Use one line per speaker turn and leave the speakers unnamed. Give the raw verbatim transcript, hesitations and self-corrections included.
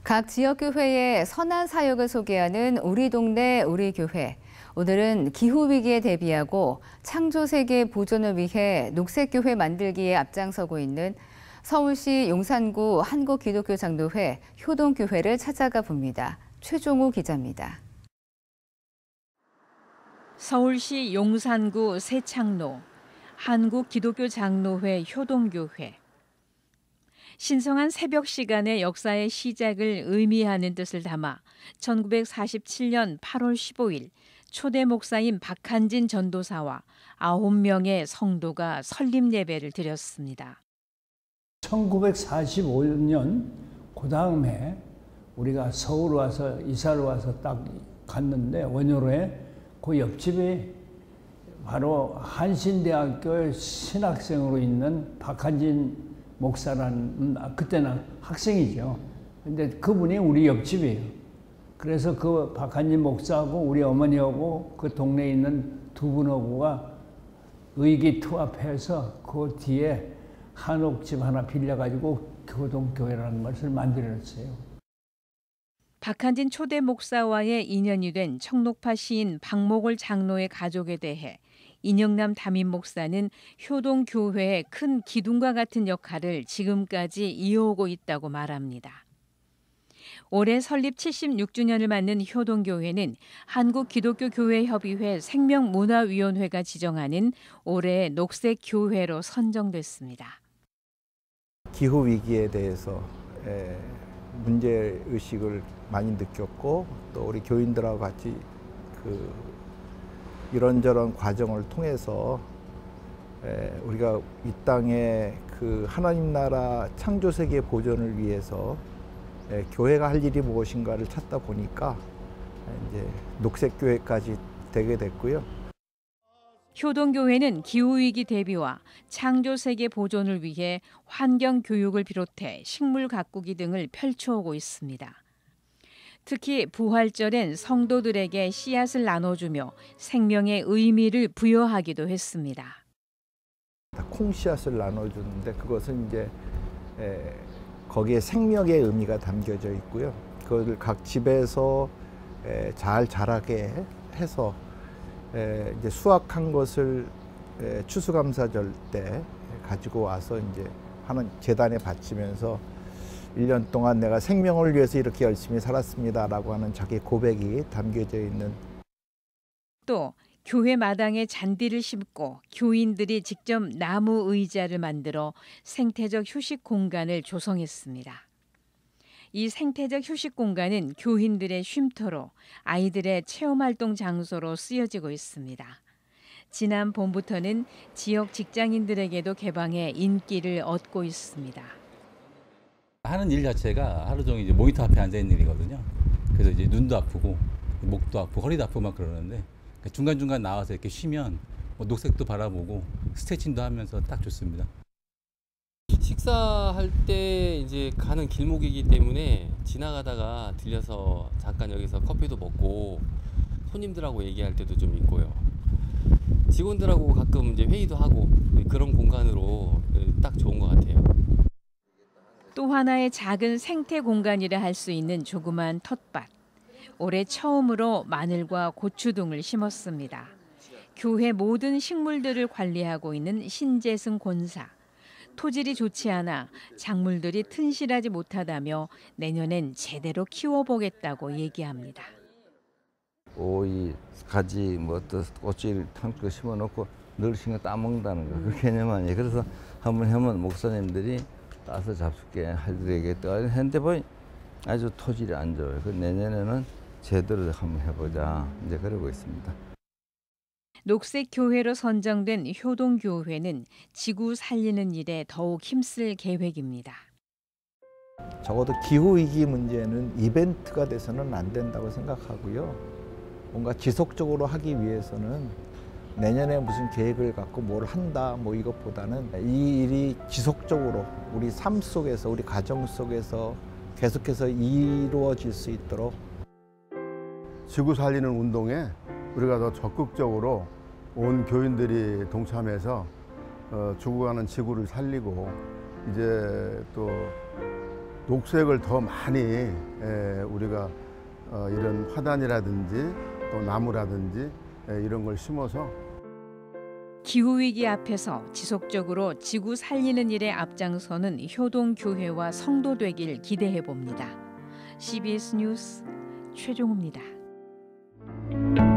각 지역교회의 선한 사역을 소개하는 우리 동네 우리 교회. 오늘은 기후위기에 대비하고 창조세계 보존을 위해 녹색교회 만들기에 앞장서고 있는 서울시 용산구 한국기독교장로회 효동교회를 찾아가 봅니다. 최종우 기자입니다.
서울시 용산구 세창로 한국기독교장로회 효동교회. 신성한 새벽 시간의 역사의 시작을 의미하는 뜻을 담아 천구백사십칠 년 팔월 십오일 초대 목사인 박한진 전도사와 아홉 명의 성도가 설립 예배를 드렸습니다.
천구백사십오 년 그 다음에 우리가 서울 와서 이사를 와서 딱 갔는데 원효로에 그 옆집에 바로 한신대학교 신학생으로 있는 박한진 목사라는, 그때는 학생이죠. 근데 그분이 우리 옆집이에요. 그래서 그 박한진 목사하고 우리 어머니하고 그 동네에 있는 두 분하고가 의기투합해서 그 뒤에 한옥집 하나 빌려가지고 교동교회라는 것을 만들었어요.
박한진 초대 목사와의 인연이 된 청록파 시인 박목월 장로의 가족에 대해 인영남 담임 목사는 효동교회의 큰 기둥과 같은 역할을 지금까지 이어오고 있다고 말합니다. 올해 설립 칠십육 주년을 맞는 효동교회는 한국기독교교회협의회 생명문화위원회가 지정하는 올해의 녹색교회로 선정됐습니다.
기후위기에 대해서 문제의식을 많이 느꼈고 또 우리 교인들하고 같이 그 이런저런 과정을 통해서 우리가 이 땅에 그 하나님 나라 창조세계 보존을 위해서 교회가 할 일이 무엇인가를 찾다 보니까 이제 녹색교회까지 되게 됐고요.
효동교회는 기후위기 대비와 창조세계 보존을 위해 환경교육을 비롯해 식물 가꾸기 등을 펼쳐오고 있습니다. 특히 부활절엔 성도들에게 씨앗을 나눠주며 생명의 의미를 부여하기도 했습니다.
콩씨앗을 나눠주는데 그것은 이제 에, 거기에 생명의 의미가 담겨져 있고요. 그것을 각 집에서 에, 잘 자라게 해서 에, 이제 수확한 것을 에, 추수감사절 때 가지고 와서 이제 하는 재단에 바치면서 일 년 동안 내가 생명을 위해서 이렇게 열심히 살았습니다라고 하는 자기 고백이 담겨져 있는.
또 교회 마당에 잔디를 심고 교인들이 직접 나무 의자를 만들어 생태적 휴식 공간을 조성했습니다. 이 생태적 휴식 공간은 교인들의 쉼터로 아이들의 체험활동 장소로 쓰여지고 있습니다. 지난 봄부터는 지역 직장인들에게도 개방해 인기를 얻고 있습니다.
하는 일 자체가 하루 종일 이제 모니터 앞에 앉아 있는 일이거든요. 그래서 이제 눈도 아프고 목도 아프고 허리도 아프고 막 그러는데 중간중간 나와서 이렇게 쉬면 뭐 녹색도 바라보고 스트레칭도 하면서 딱 좋습니다.
식사할 때 이제 가는 길목이기 때문에 지나가다가 들려서 잠깐 여기서 커피도 먹고 손님들하고 얘기할 때도 좀 있고요. 직원들하고 가끔 이제 회의도 하고 그런 공간으로 딱 좋은 것 같아요.
또 하나의 작은 생태 공간이라 할 수 있는 조그만 텃밭. 올해 처음으로 마늘과 고추 등을 심었습니다. 교회 모든 식물들을 관리하고 있는 신재승 권사. 토질이 좋지 않아 작물들이 튼실하지 못하다며 내년엔 제대로 키워보겠다고 얘기합니다.
오이, 가지, 뭐 또 꽃을 탕크 심어놓고 늘 신경 따먹는다는 거, 그 개념 아니에요. 그래서 한번 하면 목사님들이 따서 잡숫게 해드리겠다 했는데 보니 아주 토질이 안 좋아요. 그 내년에는 제대로 한번 해보자 이제 그러고 있습니다.
녹색교회로 선정된 효동교회는 지구 살리는 일에 더욱 힘쓸 계획입니다.
적어도 기후위기 문제는 이벤트가 돼서는 안 된다고 생각하고요. 뭔가 지속적으로 하기 위해서는 내년에 무슨 계획을 갖고 뭘 한다 뭐 이것보다는 이 일이 지속적으로 우리 삶 속에서 우리 가정 속에서 계속해서 이루어질 수 있도록
지구 살리는 운동에 우리가 더 적극적으로 온 교인들이 동참해서 어, 죽어가는 지구를 살리고 이제 또 녹색을 더 많이 에, 우리가 어, 이런 화단이라든지 또 나무라든지 에, 이런 걸 심어서
기후위기 앞에서 지속적으로 지구 살리는 일에 앞장서는 효동교회와 성도 되길 기대해 봅니다. 씨비에스 뉴스 최종우입니다.